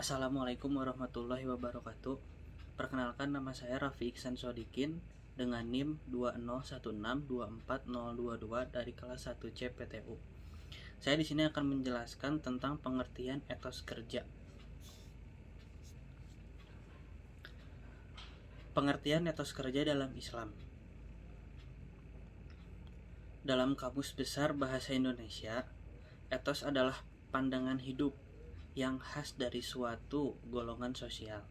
Assalamualaikum warahmatullahi wabarakatuh. Perkenalkan, nama saya Raffi Iksan Sodikin dengan NIM 201624022 dari kelas 1C PTU. Saya di sini akan menjelaskan tentang pengertian etos kerja. Pengertian etos kerja dalam Islam. Dalam Kamus Besar Bahasa Indonesia, etos adalah pandangan hidup yang khas dari suatu golongan sosial.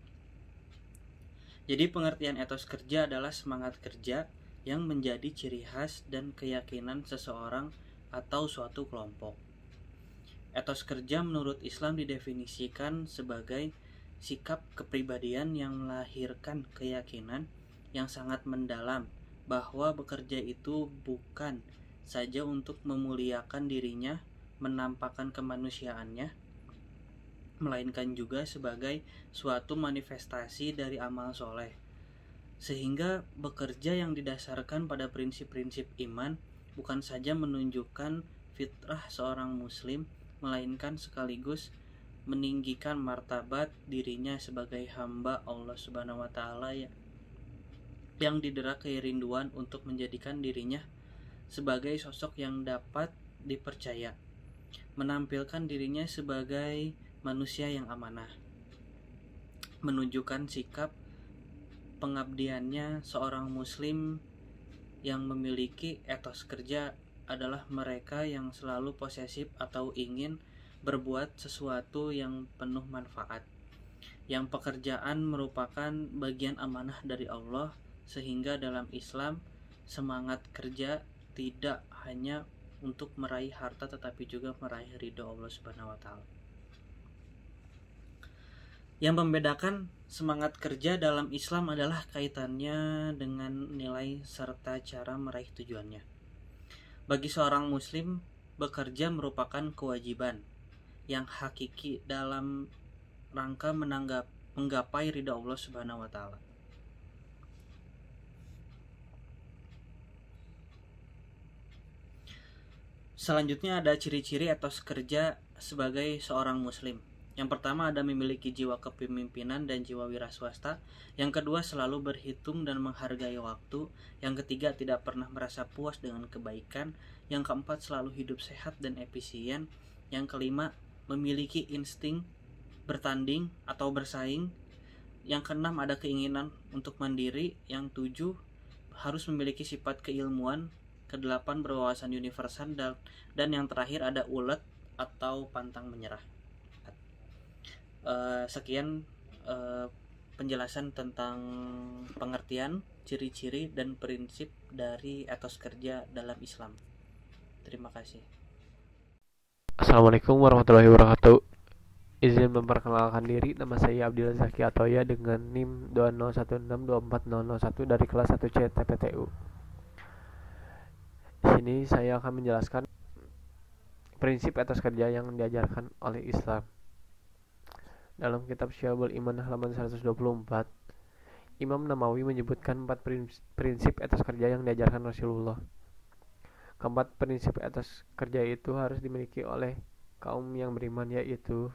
Jadi pengertian etos kerja adalah semangat kerja yang menjadi ciri khas dan keyakinan seseorang atau suatu kelompok. Etos kerja menurut Islam didefinisikan sebagai sikap kepribadian yang melahirkan keyakinan yang sangat mendalam bahwa bekerja itu bukan saja untuk memuliakan dirinya, menampakkan kemanusiaannya, melainkan juga sebagai suatu manifestasi dari amal soleh. Sehingga bekerja yang didasarkan pada prinsip-prinsip iman bukan saja menunjukkan fitrah seorang muslim, melainkan sekaligus meninggikan martabat dirinya sebagai hamba Allah Subhanahu wa Ta'ala yang didera kerinduan untuk menjadikan dirinya sebagai sosok yang dapat dipercaya, menampilkan dirinya sebagai manusia yang amanah, menunjukkan sikap pengabdiannya. Seorang muslim yang memiliki etos kerja adalah mereka yang selalu posesif atau ingin berbuat sesuatu yang penuh manfaat, yang pekerjaan merupakan bagian amanah dari Allah, sehingga dalam Islam semangat kerja tidak hanya untuk meraih harta tetapi juga meraih ridho Allah Subhanahu wa Ta'ala. Yang membedakan semangat kerja dalam Islam adalah kaitannya dengan nilai serta cara meraih tujuannya. Bagi seorang muslim, bekerja merupakan kewajiban yang hakiki dalam rangka menggapai ridha Allah Subhanahu wa Ta'ala. Selanjutnya ada ciri-ciri etos kerja sebagai seorang muslim. Yang pertama ada memiliki jiwa kepemimpinan dan jiwa wira swasta. Yang kedua selalu berhitung dan menghargai waktu. Yang ketiga tidak pernah merasa puas dengan kebaikan. Yang keempat selalu hidup sehat dan efisien. Yang kelima memiliki insting bertanding atau bersaing. Yang keenam ada keinginan untuk mandiri. Yang tujuh harus memiliki sifat keilmuan. Kedelapan berwawasan universal, dan yang terakhir ada ulet atau pantang menyerah. Sekian penjelasan tentang pengertian, ciri-ciri, dan prinsip dari etos kerja dalam Islam. Terima kasih. Assalamualaikum warahmatullahi wabarakatuh. Izin memperkenalkan diri, nama saya Abdillah Zaki Atoya dengan NIM 201624001 dari kelas 1C TPTU. Di sini saya akan menjelaskan prinsip etos kerja yang diajarkan oleh Islam. Dalam kitab Syabul Iman halaman 124, Imam Nawawi menyebutkan 4 prinsip etos kerja yang diajarkan Rasulullah. Keempat prinsip etos kerja itu harus dimiliki oleh kaum yang beriman, yaitu: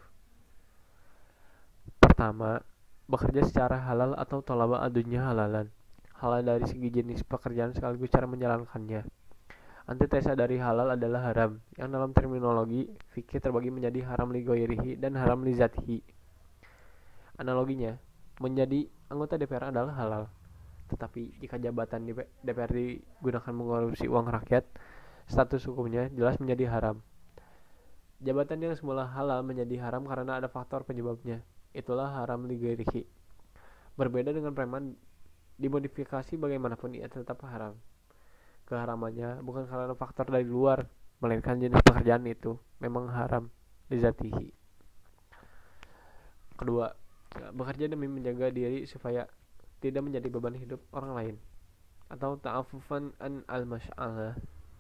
pertama, bekerja secara halal atau thalaba ad-dunya halalan. Halal dari segi jenis pekerjaan sekaligus cara menjalankannya. Antitesa dari halal adalah haram, yang dalam terminologi fikih terbagi menjadi haram li ghairihi dan haram li zatihi. Analoginya, menjadi anggota DPR adalah halal, tetapi jika jabatan di DPR digunakan mengkorupsi uang rakyat, status hukumnya jelas menjadi haram. Jabatan yang semula halal menjadi haram karena ada faktor penyebabnya, itulah haram li ghairihi. Berbeda dengan preman, dimodifikasi bagaimanapun ia tetap haram. Keharamannya bukan karena faktor dari luar, melainkan jenis pekerjaan itu memang haram lizatihi. Kedua, bekerja demi menjaga diri supaya tidak menjadi beban hidup orang lain atau ta'affufan an al-mas'alah.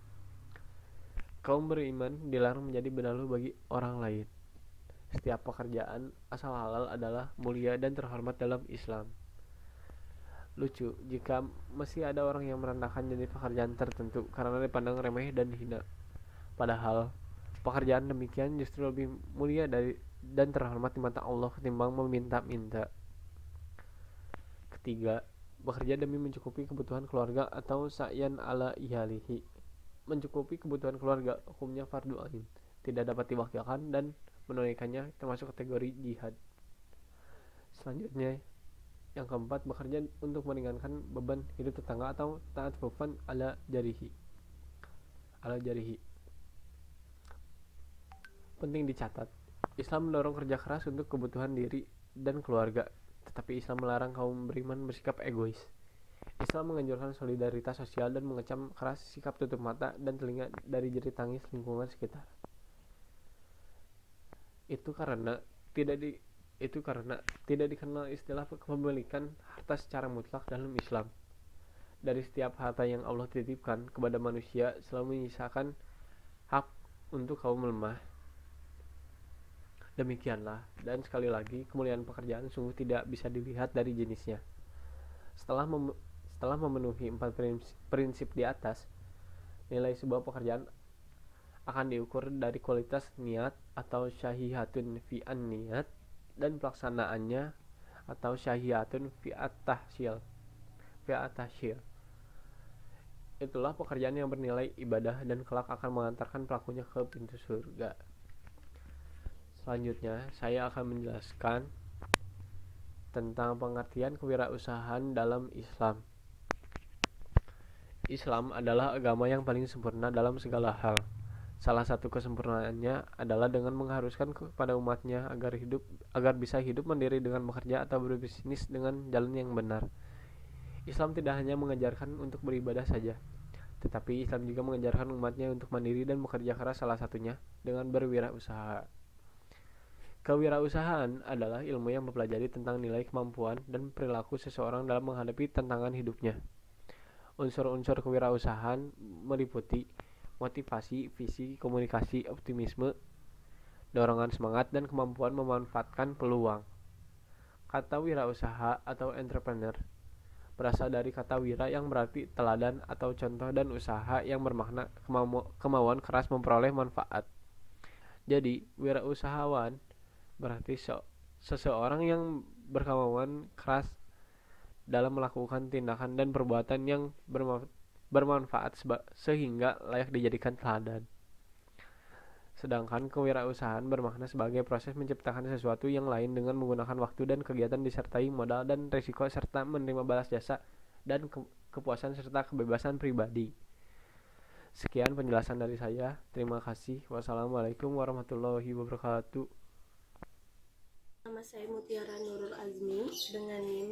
Kaum beriman dilarang menjadi benalu bagi orang lain. Setiap pekerjaan asal halal adalah mulia dan terhormat dalam Islam. Lucu jika masih ada orang yang merendahkan jenis pekerjaan tertentu karena dipandang remeh dan hina. Padahal pekerjaan demikian justru lebih mulia dan terhormat di mata Allah ketimbang meminta-minta. Ketiga, bekerja demi mencukupi kebutuhan keluarga atau sa'yan ala iyalihi. Mencukupi kebutuhan keluarga hukumnya fardu ain, tidak dapat diwakilkan, dan menunaikannya termasuk kategori jihad. Selanjutnya, yang keempat, bekerja untuk meringankan beban hidup tetangga atau ta'atufan ala jarihi. Penting dicatat, Islam mendorong kerja keras untuk kebutuhan diri dan keluarga, tetapi Islam melarang kaum beriman bersikap egois. Islam menganjurkan solidaritas sosial dan mengecam keras sikap tutup mata dan telinga dari jerit tangis lingkungan sekitar. Itu karena tidak dikenal istilah kepemilikan harta secara mutlak dalam Islam. Dari setiap harta yang Allah titipkan kepada manusia selalu menyisakan hak untuk kaum lemah. Demikianlah, dan sekali lagi, kemuliaan pekerjaan sungguh tidak bisa dilihat dari jenisnya. Setelah memenuhi 4 prinsip di atas, nilai sebuah pekerjaan akan diukur dari kualitas niat atau syahihatun fi an-niyat, dan pelaksanaannya atau syahihatun fi at-tahsil. Itulah pekerjaan yang bernilai ibadah dan kelak akan mengantarkan pelakunya ke pintu surga. Selanjutnya, saya akan menjelaskan tentang pengertian kewirausahaan dalam Islam. Islam adalah agama yang paling sempurna dalam segala hal. Salah satu kesempurnaannya adalah dengan mengharuskan kepada umatnya agar bisa hidup mandiri dengan bekerja atau berbisnis dengan jalan yang benar. Islam tidak hanya mengajarkan untuk beribadah saja, tetapi Islam juga mengajarkan umatnya untuk mandiri dan bekerja keras, salah satunya dengan berwirausaha. Kewirausahaan adalah ilmu yang mempelajari tentang nilai, kemampuan, dan perilaku seseorang dalam menghadapi tantangan hidupnya. Unsur-unsur kewirausahaan meliputi motivasi, visi, komunikasi, optimisme, dorongan semangat, dan kemampuan memanfaatkan peluang. Kata wirausaha atau entrepreneur berasal dari kata wira yang berarti teladan atau contoh, dan usaha yang bermakna kemauan keras memperoleh manfaat. Jadi, wirausahawan berarti seseorang yang berkemauan keras dalam melakukan tindakan dan perbuatan yang bermanfaat sehingga layak dijadikan teladan. Sedangkan kewirausahaan bermakna sebagai proses menciptakan sesuatu yang lain dengan menggunakan waktu dan kegiatan disertai modal dan risiko serta menerima balas jasa dan kepuasan serta kebebasan pribadi. Sekian penjelasan dari saya. Terima kasih. Wassalamualaikum warahmatullahi wabarakatuh. Nama saya Mutiara Nurul Azmi dengan NIM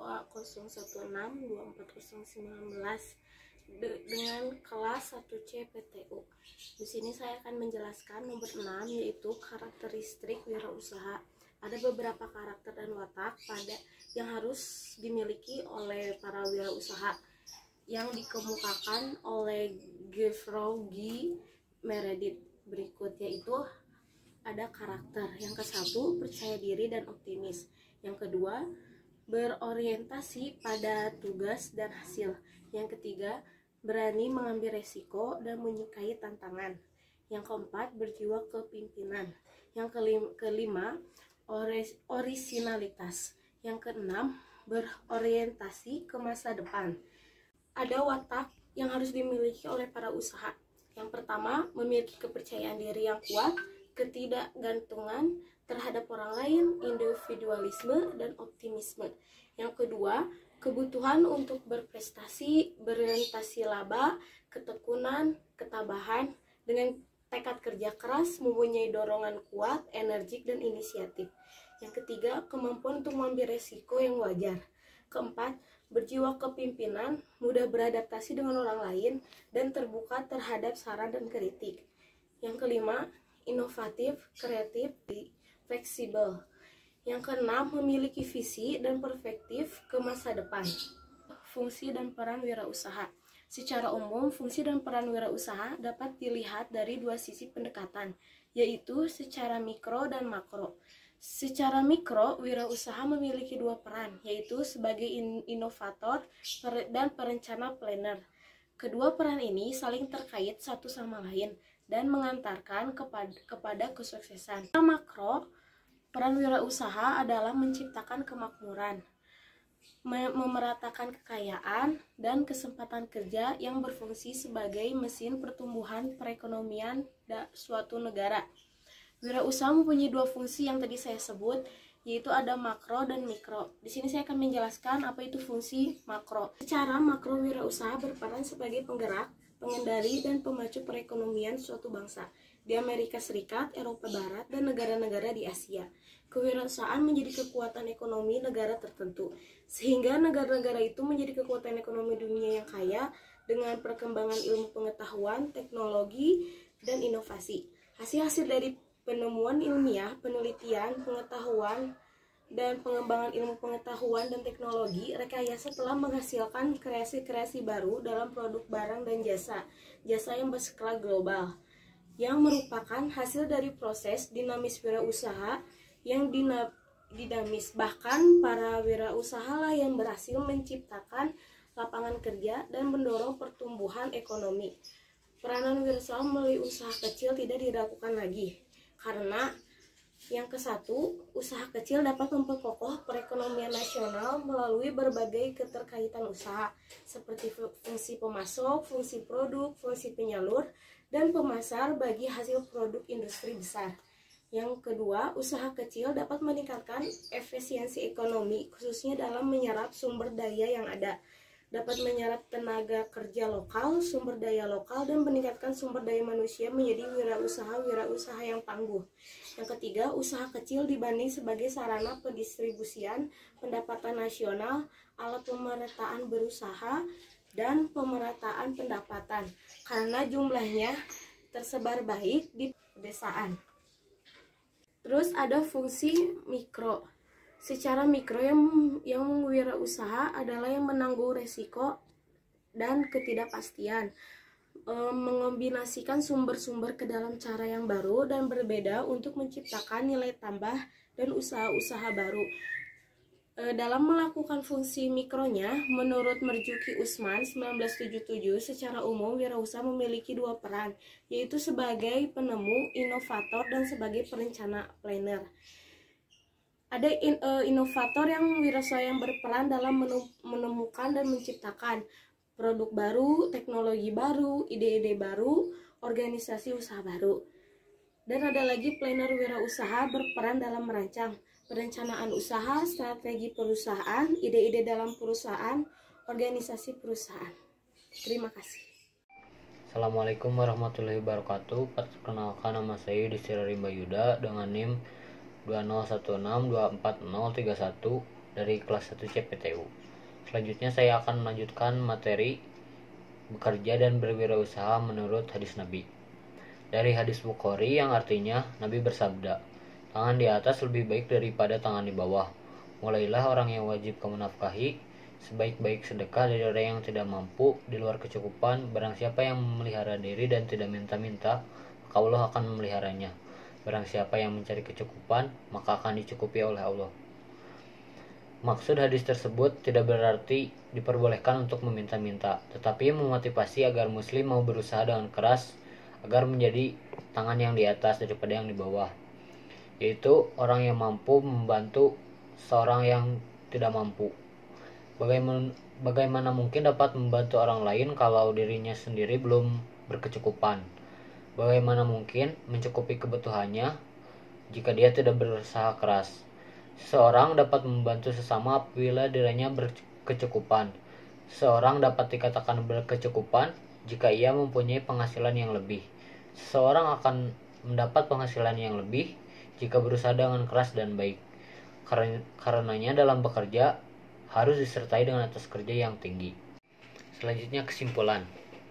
20162419 dengan kelas 1C PTU. Di sini saya akan menjelaskan nomor 6, yaitu karakteristik wirausaha. Ada beberapa karakter dan watak yang harus dimiliki oleh para wirausaha yang dikemukakan oleh Geoffroy Meredith berikut, yaitu ada karakter. Yang ke-1, percaya diri dan optimis. Yang kedua, berorientasi pada tugas dan hasil. Yang ketiga, berani mengambil resiko dan menyukai tantangan. Yang keempat, berjiwa kepimpinan. Yang kelima, orisinalitas. Yang keenam, berorientasi ke masa depan. Ada watak yang harus dimiliki oleh para usaha. Yang pertama, memiliki kepercayaan diri yang kuat, ketidakgantungan terhadap orang lain, individualisme, dan optimisme. Yang kedua, kebutuhan untuk berprestasi, berorientasi laba, ketekunan, ketabahan, dengan tekad kerja keras, mempunyai dorongan kuat, energik, dan inisiatif. Yang ketiga, kemampuan untuk mengambil resiko yang wajar. Keempat, berjiwa kepimpinan, mudah beradaptasi dengan orang lain, dan terbuka terhadap saran dan kritik. Yang kelima, inovatif, kreatif, fleksibel. Yang keenam, memiliki visi dan perspektif ke masa depan. Fungsi dan peran wirausaha. Secara umum, fungsi dan peran wirausaha dapat dilihat dari dua sisi pendekatan, yaitu secara mikro dan makro. Secara mikro, wirausaha memiliki dua peran, yaitu sebagai inovator dan perencana planner. Kedua peran ini saling terkait satu sama lain dan mengantarkan kepada kesuksesan. Makro, Peran wirausaha adalah menciptakan kemakmuran, memeratakan kekayaan, dan kesempatan kerja yang berfungsi sebagai mesin pertumbuhan perekonomian suatu negara. Wirausaha mempunyai dua fungsi yang tadi saya sebut, yaitu ada makro dan mikro. Di sini saya akan menjelaskan apa itu fungsi makro. Secara makro, wirausaha berperan sebagai penggerak, pengendali, dan pemacu perekonomian suatu bangsa di Amerika Serikat, Eropa Barat, dan negara-negara di Asia. Kewirausahaan menjadi kekuatan ekonomi negara tertentu, sehingga negara-negara itu menjadi kekuatan ekonomi dunia yang kaya dengan perkembangan ilmu pengetahuan, teknologi, dan inovasi. Hasil-hasil dari penemuan ilmiah, penelitian, pengetahuan, dan pengembangan ilmu pengetahuan dan teknologi, rekayasa telah menghasilkan kreasi-kreasi baru dalam produk barang dan jasa yang berskala global, yang merupakan hasil dari proses dinamis wirausaha yang dinamis. Bahkan para wirausaha lah yang berhasil menciptakan lapangan kerja dan mendorong pertumbuhan ekonomi. Peranan wirausaha melalui usaha kecil tidak diragukan lagi, karena yang kesatu, usaha kecil dapat memperkokoh perekonomian nasional melalui berbagai keterkaitan usaha, seperti fungsi pemasok, fungsi produk, fungsi penyalur, dan pemasar bagi hasil produk industri besar. Yang kedua, usaha kecil dapat meningkatkan efisiensi ekonomi, khususnya dalam menyerap sumber daya yang ada, dapat menyerap tenaga kerja lokal, sumber daya lokal, dan meningkatkan sumber daya manusia menjadi wirausaha yang tangguh. Yang ketiga, usaha kecil dibanding sebagai sarana pendistribusian pendapatan nasional, alat pemerataan berusaha, dan pemerataan pendapatan, karena jumlahnya tersebar baik di pedesaan. Terus ada fungsi mikro. Secara mikro, yang wirausaha adalah yang menanggung resiko dan ketidakpastian, mengombinasikan sumber-sumber ke dalam cara yang baru dan berbeda untuk menciptakan nilai tambah dan usaha-usaha baru. Dalam melakukan fungsi mikronya, menurut Marzuki Usman 1977, secara umum wirausaha memiliki dua peran, yaitu sebagai penemu, inovator, dan sebagai perencana, planner. Ada inovator yang wirausaha yang berperan dalam menemukan dan menciptakan produk baru, teknologi baru, ide-ide baru, organisasi usaha baru. Dan ada lagi planner wirausaha berperan dalam merancang perencanaan usaha, strategi perusahaan, ide-ide dalam perusahaan, organisasi perusahaan. Terima kasih. Assalamualaikum warahmatullahi wabarakatuh. Perkenalkan, nama saya Yudhistira Rimba Yuda dengan NIM 2016244031 dari kelas 1 CPTU. Selanjutnya saya akan melanjutkan materi bekerja dan berwirausaha menurut hadis Nabi. Dari hadis Bukhari yang artinya Nabi bersabda, tangan di atas lebih baik daripada tangan di bawah. Mulailah orang yang wajib kamu nafkahi, sebaik-baik sedekah dari orang yang tidak mampu di luar kecukupan. Barang siapa yang memelihara diri dan tidak minta-minta, maka Allah akan memeliharanya. Barang siapa yang mencari kecukupan, maka akan dicukupi oleh Allah. Maksud hadis tersebut tidak berarti diperbolehkan untuk meminta-minta, tetapi memotivasi agar muslim mau berusaha dengan keras agar menjadi tangan yang di atas daripada yang di bawah, yaitu orang yang mampu membantu seorang yang tidak mampu. Bagaimana mungkin dapat membantu orang lain kalau dirinya sendiri belum berkecukupan? Bagaimana mungkin mencukupi kebutuhannya jika dia tidak berusaha keras? Seseorang dapat membantu sesama apabila dirinya berkecukupan. Seseorang dapat dikatakan berkecukupan jika ia mempunyai penghasilan yang lebih. Seseorang akan mendapat penghasilan yang lebih jika berusaha dengan keras dan baik. Karenanya dalam bekerja harus disertai dengan etos kerja yang tinggi. Selanjutnya kesimpulan.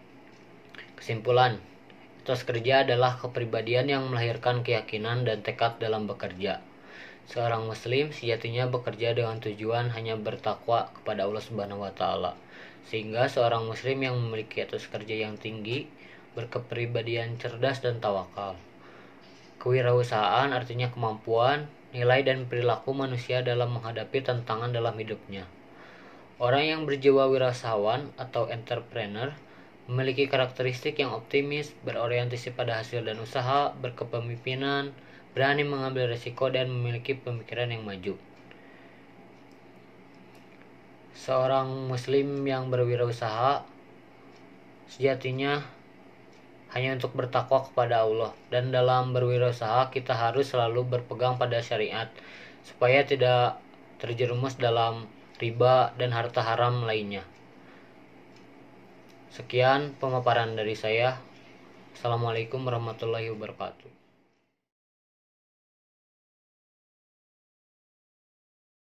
Etos kerja adalah kepribadian yang melahirkan keyakinan dan tekad dalam bekerja. Seorang muslim sejatinya bekerja dengan tujuan hanya bertakwa kepada Allah Subhanahu wa taala. Sehingga seorang muslim yang memiliki etos kerja yang tinggi berkepribadian cerdas dan tawakal. Kewirausahaan artinya kemampuan, nilai dan perilaku manusia dalam menghadapi tantangan dalam hidupnya. Orang yang berjiwa wirausahawan atau entrepreneur memiliki karakteristik yang optimis, berorientasi pada hasil dan usaha, berkepemimpinan, berani mengambil risiko, dan memiliki pemikiran yang maju. Seorang muslim yang berwirausaha sejatinya hanya untuk bertakwa kepada Allah, dan dalam berwirausaha kita harus selalu berpegang pada syariat supaya tidak terjerumus dalam riba dan harta haram lainnya. Sekian pemaparan dari saya. Assalamualaikum warahmatullahi wabarakatuh.